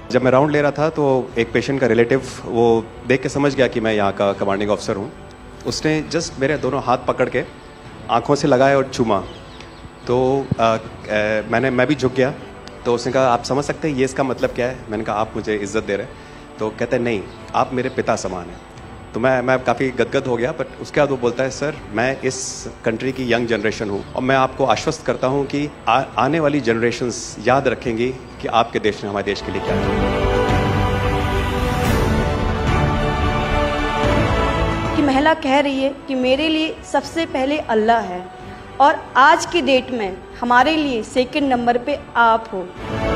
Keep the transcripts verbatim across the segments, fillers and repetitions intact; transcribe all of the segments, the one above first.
जब मैं राउंड ले रहा था तो एक पेशेंट का रिलेटिव वो देख के समझ गया कि मैं यहाँ का कमांडिंग ऑफिसर हूँ। उसने जस्ट मेरे दोनों हाथ पकड़ के आंखों से लगाया और चूमा। तो आ, आ, मैंने मैं भी झुक गया। तो उसने कहा आप समझ सकते हैं ये इसका मतलब क्या है? मैंने कहा आप मुझे इज्जत दे रहे हैं। तो कहते हैं नहीं, आप मेरे पिता समान हैं। तो मैं मैं काफ़ी गदगद हो गया। बट उसके बाद वो बोलता है सर मैं इस कंट्री की यंग जनरेशन हूँ और मैं आपको आश्वस्त करता हूँ कि आ, आने वाली जनरेशन्स याद रखेंगी कि आपके देश ने हमारे देश के लिए क्या किया। कि महिला कह रही है कि मेरे लिए सबसे पहले अल्लाह है और आज की डेट में हमारे लिए सेकंड नंबर पे आप हो।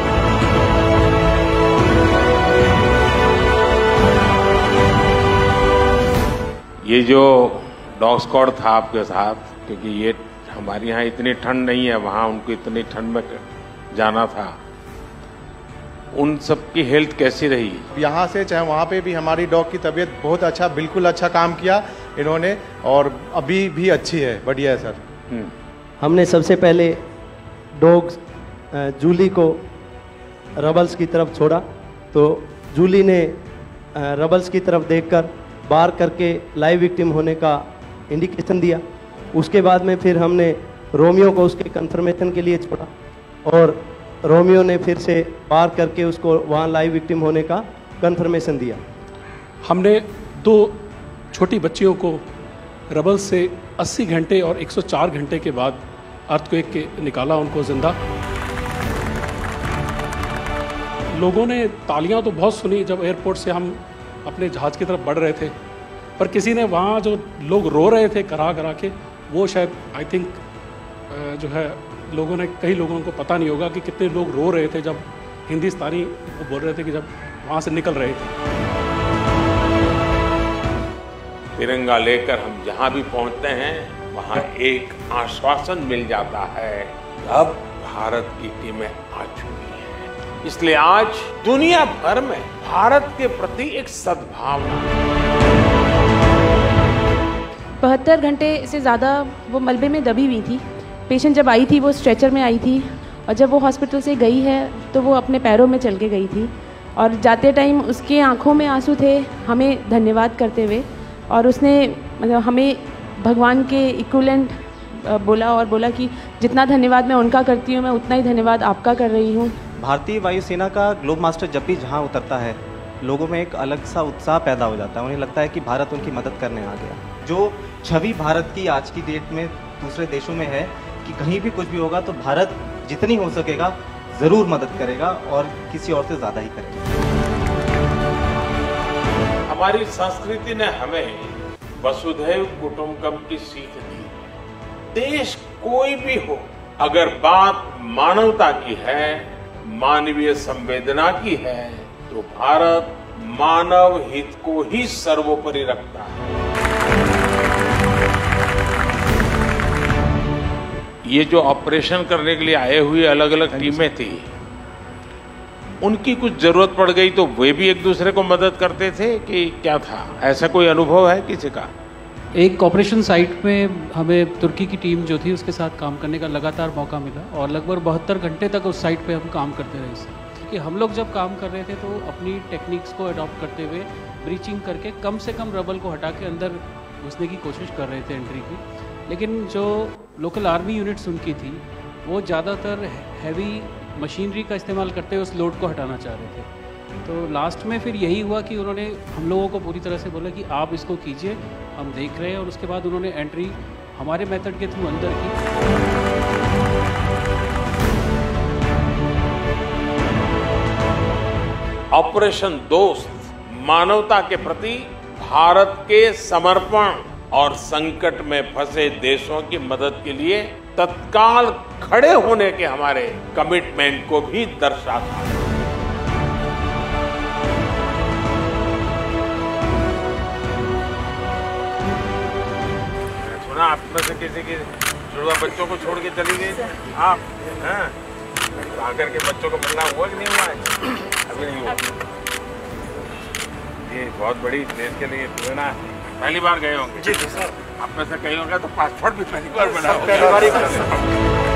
ये जो डॉग स्क्वाड था आपके साथ, क्योंकि ये हमारे यहाँ इतनी ठंड नहीं है, वहाँ उनको इतनी ठंड में जाना था, उन सब की हेल्थ कैसी रही? यहाँ से चाहे वहाँ पे भी हमारी डॉग की तबीयत बहुत अच्छा, बिल्कुल अच्छा काम किया इन्होंने और अभी भी अच्छी है, बढ़िया है सर। हमने सबसे पहले डॉग जूली को रबल्स की तरफ छोड़ा तो जूली ने रबल्स की तरफ देखकर बार करके लाइव विक्टिम होने का इंडिकेशन दिया। उसके बाद में फिर हमने रोमियो को उसके कंफर्मेशन के लिए छोड़ा और रोमियो ने फिर से बार करके उसको वहाँ लाइव विक्टिम होने का कंफर्मेशन दिया। हमने दो छोटी बच्चियों को रबल से अस्सी घंटे और एक सौ चार घंटे के बाद अर्थक्वेक के निकाला उनको जिंदा। लोगों ने तालियां तो बहुत सुनी जब एयरपोर्ट से हम अपने जहाज़ की तरफ बढ़ रहे थे, पर किसी ने वहाँ जो लोग रो रहे थे करा करा के, वो शायद आई थिंक जो है लोगों ने, कई लोगों को पता नहीं होगा कि कितने लोग रो रहे थे जब हिंदुस्तानी वो बोल रहे थे कि जब वहाँ से निकल रहे थे। तिरंगा लेकर हम जहाँ भी पहुँचते हैं वहाँ एक आश्वासन मिल जाता है, अब भारत की टीमें आ चुकी हैं। इसलिए आज दुनिया भर में भारत के प्रति एक सद्भावना। बहत्तर घंटे से ज़्यादा वो मलबे में दबी हुई थी। पेशेंट जब आई थी वो स्ट्रेचर में आई थी और जब वो हॉस्पिटल से गई है तो वो अपने पैरों में चल के गई थी और जाते टाइम उसके आंखों में आंसू थे हमें धन्यवाद करते हुए, और उसने मतलब हमें भगवान के इक्विवेलेंट बोला और बोला कि जितना धन्यवाद मैं उनका करती हूँ मैं उतना ही धन्यवाद आपका कर रही हूँ। भारतीय वायुसेना का ग्लोब मास्टर जब भी जहाँ उतरता है लोगों में एक अलग सा उत्साह पैदा हो जाता है। उन्हें लगता है कि भारत उनकी मदद करने आ गया। जो छवि भारत की आज की डेट में दूसरे देशों में है कि कहीं भी कुछ भी होगा तो भारत जितनी हो सकेगा ज़रूर मदद करेगा और किसी और से ज़्यादा ही करेगा। हमारी संस्कृति ने हमें वसुधैव कुटुंबकम की सीख दी। देश कोई भी हो, अगर बात मानवता की है, मानवीय संवेदना की है, तो भारत मानव हित को ही सर्वोपरि रखता है। ये जो ऑपरेशन करने के लिए आए हुए अलग अलग टीमें थी, उनकी कुछ जरूरत पड़ गई तो वे भी एक दूसरे को मदद करते थे कि क्या था? ऐसा कोई अनुभव है किसी का? एक ऑपरेशन साइट में हमें तुर्की की टीम जो थी उसके साथ काम करने का लगातार मौका मिला और लगभग बहत्तर घंटे तक उस साइट पे हम काम करते रहे। इससे कि हम लोग जब काम कर रहे थे तो अपनी टेक्निक्स को अडॉप्ट करते हुए ब्रीचिंग करके कम से कम रबल को हटा के अंदर घुसने की कोशिश कर रहे थे एंट्री की। लेकिन जो लोकल आर्मी यूनिट्स उनकी थी वो ज़्यादातर हैवी मशीनरी का इस्तेमाल करते हुए उस लोड को हटाना चाह रहे थे। तो लास्ट में फिर यही हुआ कि उन्होंने हम लोगों को पूरी तरह से बोला कि आप इसको कीजिए, हम देख रहे हैं, और उसके बाद उन्होंने एंट्री हमारे मेथड के थ्रू अंदर की। ऑपरेशन दोस्त मानवता के प्रति भारत के समर्पण और संकट में फंसे देशों की मदद के लिए तत्काल खड़े होने के हमारे कमिटमेंट को भी दर्शाता है। सुना आप में से किसी की जुड़वा बच्चों को छोड़ के चली गई आप, हैं? आकर के बच्चों को मिलना हुआ कि नहीं हुआ है? अभी नहीं हुआ। ये बहुत बड़ी देश के लिए प्रेरणा है। पहली बार गए होंगे? जी सर। आप में से कई होंगे तो पासपोर्ट भी पहली बार बना होगा।